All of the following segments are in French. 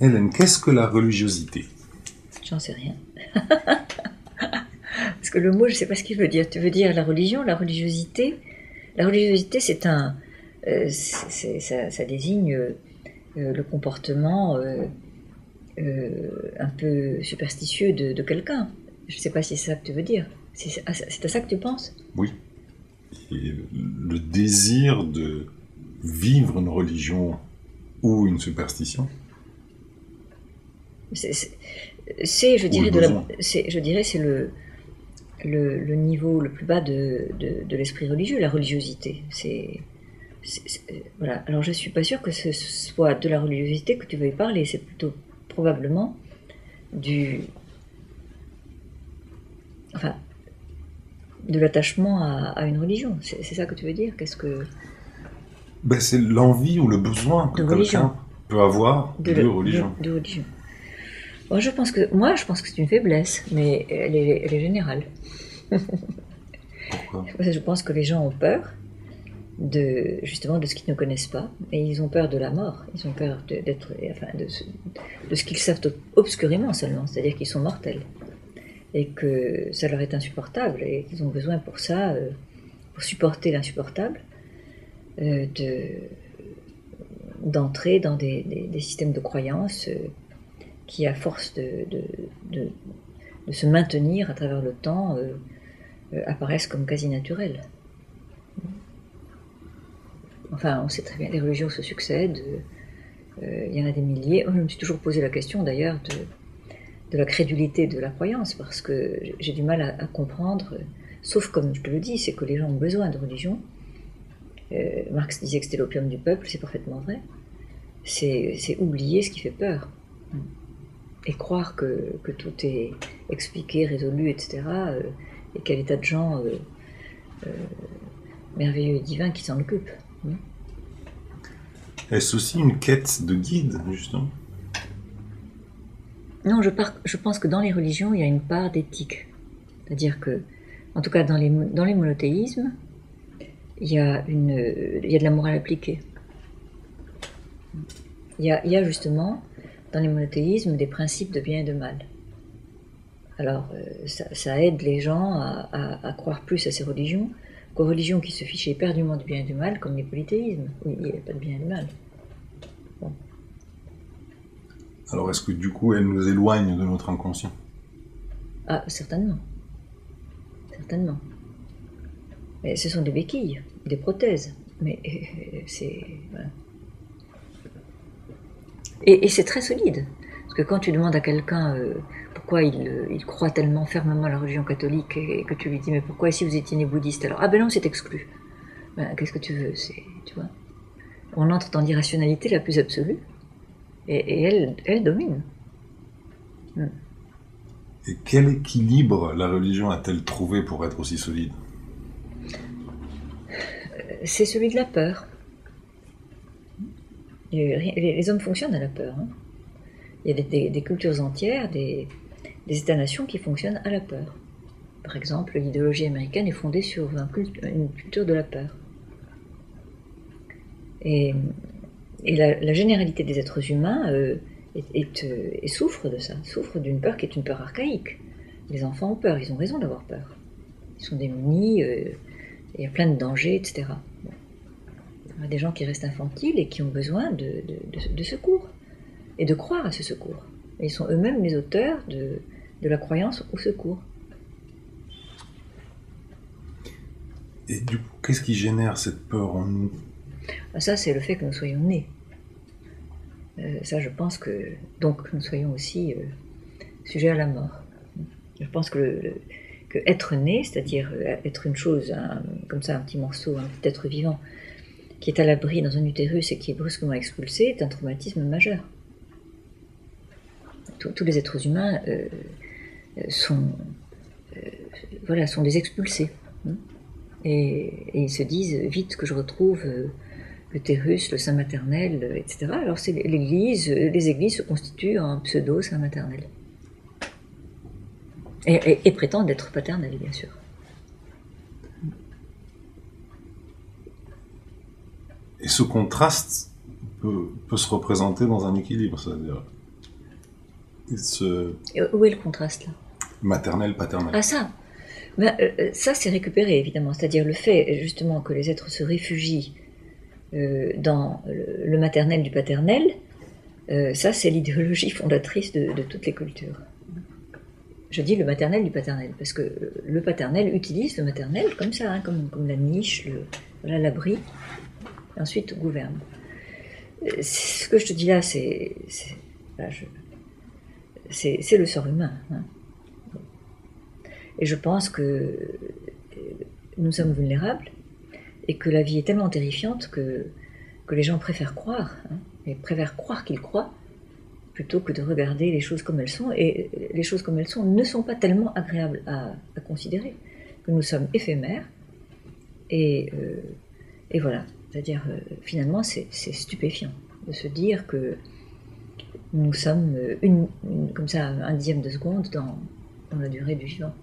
Hélène, qu'est-ce que la religiosité? J'en sais rien. Parce que le mot, je ne sais pas ce qu'il veut dire. Tu veux dire la religion, la religiosité? La religiosité, c'est un... ça désigne le comportement un peu superstitieux de quelqu'un. Je ne sais pas si c'est ça que tu veux dire. C'est à ça que tu penses? Oui. Et le désir de vivre une religion ou une superstition? Je dirais, c'est le niveau le plus bas de l'esprit religieux, la religiosité. Voilà. Alors je ne suis pas sûre que ce soit de la religiosité que tu veuilles parler, c'est plutôt probablement de l'attachement à une religion. C'est ça que tu veux dire? Qu'est-ce que... C'est l'envie ou le besoin que quelqu'un peut avoir de religion. De religion. Bon, je pense que c'est une faiblesse, mais elle est générale. Pourquoi? Je pense que les gens ont peur justement de ce qu'ils ne connaissent pas, et ils ont peur de la mort. Ils ont peur de ce qu'ils savent obscurément seulement, c'est-à-dire qu'ils sont mortels et que ça leur est insupportable et qu'ils ont besoin pour ça, pour supporter l'insupportable, d'entrer dans des systèmes de croyances qui, à force de se maintenir à travers le temps, apparaissent comme quasi naturels. Enfin, on sait très bien, les religions se succèdent, il y en a des milliers. Je me suis toujours posé la question d'ailleurs de la crédulité de la croyance, parce que j'ai du mal à comprendre, sauf comme je te le dis, c'est que les gens ont besoin de religion. Marx disait que c'était l'opium du peuple, c'est parfaitement vrai. C'est oublier ce qui fait peur. Et croire que tout est expliqué, résolu, etc. Et qu'il y a des tas de gens merveilleux et divins qui s'en occupent. Est-ce aussi une quête de guide, justement? Non, je pense que dans les religions, il y a une part d'éthique. C'est-à-dire que, en tout cas dans les monothéismes, il y a de la morale appliquée. Il y a justement, dans les monothéismes, des principes de bien et de mal. Alors, ça aide les gens à croire plus à ces religions qu'aux religions qui se fichaient éperdument du bien et du mal, comme les polythéismes, où il n'y avait pas de bien et de mal. Bon. Alors, est-ce que du coup, elle nous éloigne de notre inconscient? Ah, certainement. Certainement. Mais ce sont des béquilles, des prothèses. Mais c'est... Voilà. Et c'est très solide. Parce que quand tu demandes à quelqu'un pourquoi il croit tellement fermement à la religion catholique, et que tu lui dis mais pourquoi si vous étiez né bouddhiste alors? Ah ben non, c'est exclu. Ben, qu'est-ce que tu veux? Tu vois, on entre dans l'irrationalité la plus absolue. Et elle domine. Et quel équilibre la religion a-t-elle trouvé pour être aussi solide? C'est celui de la peur. Les hommes fonctionnent à la peur. Hein. Il y a des cultures entières, des États-nations qui fonctionnent à la peur. Par exemple, l'idéologie américaine est fondée sur une culture de la peur. Et la généralité des êtres humains souffre de ça, souffre d'une peur qui est une peur archaïque. Les enfants ont peur, ils ont raison d'avoir peur. Ils sont démunis, il y a plein de dangers, etc. Bon. Il y a des gens qui restent infantiles et qui ont besoin de secours, et de croire à ce secours. Et ils sont eux-mêmes les auteurs de la croyance au secours. Et du coup, qu'est-ce qui génère cette peur en nous? Ça, c'est le fait que nous soyons nés. Ça, je pense que... Donc, nous soyons aussi sujets à la mort. Je pense que être né, c'est-à-dire être une chose, comme ça, un petit morceau, un petit être vivant, qui est à l'abri dans un utérus et qui est brusquement expulsé, est un traumatisme majeur. Tous les êtres humains sont des expulsés. Et ils se disent vite que je retrouve l'utérus, le sein maternel, etc. Alors les églises se constituent en pseudo-sein maternel. Et prétendent être paternelles, bien sûr. Et ce contraste peut se représenter dans un équilibre, c'est-à-dire Où est le contraste là? Maternel, paternel. Ah ça, ça c'est récupéré évidemment, c'est-à-dire le fait justement que les êtres se réfugient dans le maternel du paternel, ça c'est l'idéologie fondatrice de toutes les cultures. Je dis le maternel du paternel, parce que le paternel utilise le maternel comme ça, hein, comme la niche, voilà, l'abri, et ensuite gouverne. Ce que je te dis là, c'est le sort humain. Hein. Et je pense que nous sommes vulnérables, et que la vie est tellement terrifiante que les gens préfèrent croire, hein, et préfèrent croire qu'ils croient, plutôt que de regarder les choses comme elles sont. Et les choses comme elles sont ne sont pas tellement agréables à considérer, que nous sommes éphémères, et voilà. C'est-à-dire, finalement, c'est stupéfiant de se dire que nous sommes comme ça, un dixième de seconde dans la durée du vivant.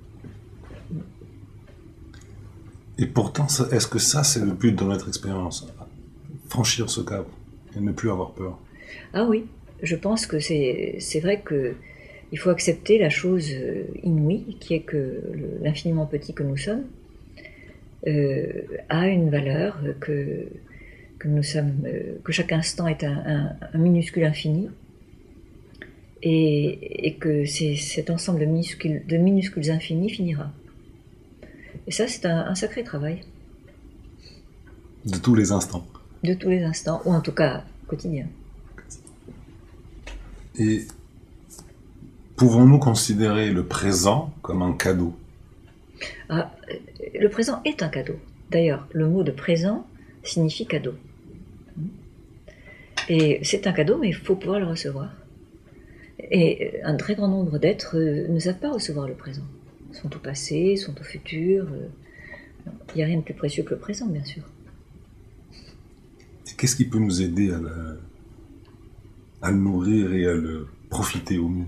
Et pourtant, est-ce que ça, c'est le but de notre expérience? Franchir ce cap et ne plus avoir peur. Ah oui, je pense que c'est vrai qu'il faut accepter la chose inouïe, qui est que l'infiniment petit que nous sommes a une valeur, que nous sommes, que chaque instant est un minuscule infini, et que cet ensemble de minuscules infinis finira. Et ça, c'est un sacré travail. De tous les instants. De tous les instants, ou en tout cas quotidien. Et pouvons-nous considérer le présent comme un cadeau? Ah, le présent est un cadeau. D'ailleurs, le mot de présent signifie cadeau. Et c'est un cadeau, mais il faut pouvoir le recevoir. Et un très grand nombre d'êtres ne savent pas recevoir le présent. Ils sont au passé, sont au futur. Il n'y a rien de plus précieux que le présent, bien sûr. Et qu'est-ce qui peut nous aider à le nourrir et à le profiter au mieux?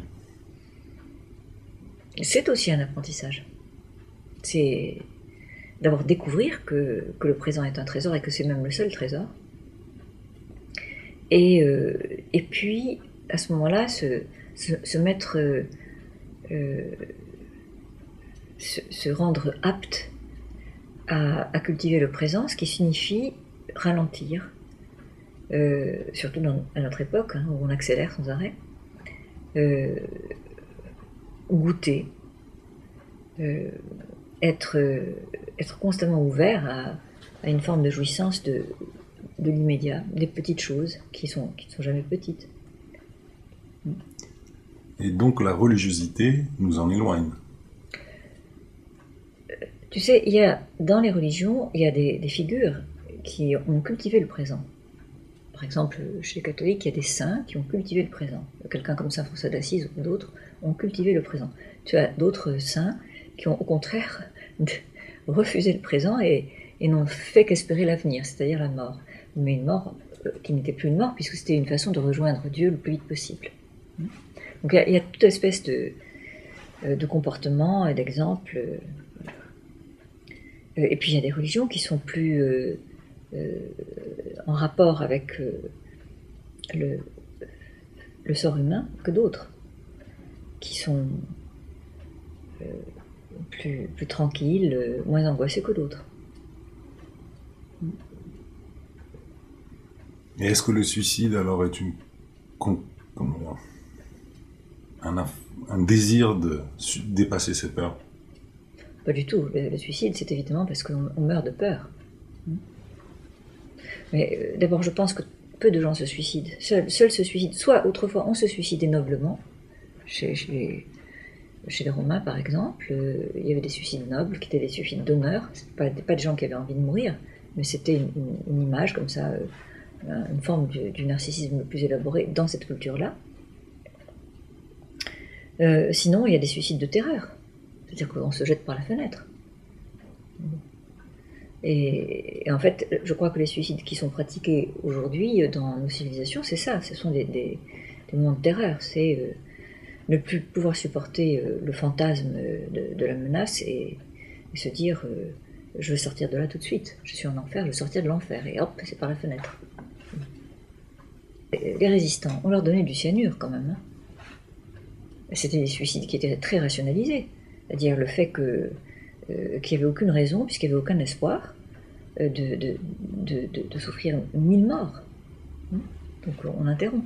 C'est aussi un apprentissage. C'est d'abord découvrir que le présent est un trésor et que c'est même le seul trésor. Et puis, à ce moment-là, se mettre, se rendre apte à cultiver le présent, ce qui signifie ralentir, surtout à notre époque, hein, où on accélère sans arrêt, goûter, être constamment ouvert à une forme de jouissance de l'immédiat, des petites choses qui ne sont jamais petites. Et donc la religiosité nous en éloigne. Tu sais, dans les religions, il y a des figures qui ont cultivé le présent. Par exemple, chez les catholiques, il y a des saints qui ont cultivé le présent. Quelqu'un comme saint François d'Assise ou d'autres ont cultivé le présent. Tu as d'autres saints qui ont au contraire refusé le présent et n'ont fait qu'espérer l'avenir, c'est-à-dire la mort. Mais une mort qui n'était plus une mort, puisque c'était une façon de rejoindre Dieu le plus vite possible. Donc il y a toute espèce de comportements et d'exemples. Et puis il y a des religions qui sont plus en rapport avec le sort humain que d'autres, qui sont plus tranquilles, moins angoissés que d'autres. Et est-ce que le suicide alors est un désir de dépasser ses peurs? Pas du tout. Le suicide, c'est évidemment parce qu'on meurt de peur. Mais d'abord, je pense que peu de gens se suicident. Seuls se suicident. Soit autrefois, on se suicidait noblement. Chez les Romains, par exemple, il y avait des suicides nobles qui étaient des suicides d'honneur. C'était pas des gens qui avaient envie de mourir, mais c'était une image comme ça, une forme du narcissisme le plus élaboré dans cette culture-là. Sinon, il y a des suicides de terreur. C'est-à-dire qu'on se jette par la fenêtre. Et en fait, je crois que les suicides qui sont pratiqués aujourd'hui dans nos civilisations, c'est ça. Ce sont des moments de terreur. C'est ne plus pouvoir supporter le fantasme de la menace et se dire je veux sortir de là tout de suite. Je suis en enfer, je veux sortir de l'enfer. Et hop, c'est par la fenêtre. Les résistants, on leur donnait du cyanure quand même. Hein. C'était des suicides qui étaient très rationalisés. C'est-à-dire le fait qu'il n'y avait aucune raison, puisqu'il n'y avait aucun espoir, de souffrir 1000 morts. Donc on interrompt.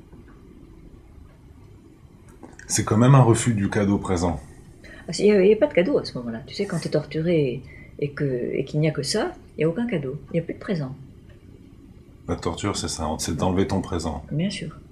C'est quand même un refus du cadeau présent. Il n'y avait pas de cadeau à ce moment-là. Tu sais, quand tu es torturé et qu'il n'y a que ça, il n'y a aucun cadeau. Il n'y a plus de présent. La torture, c'est ça, c'est d'enlever ton présent. Bien sûr.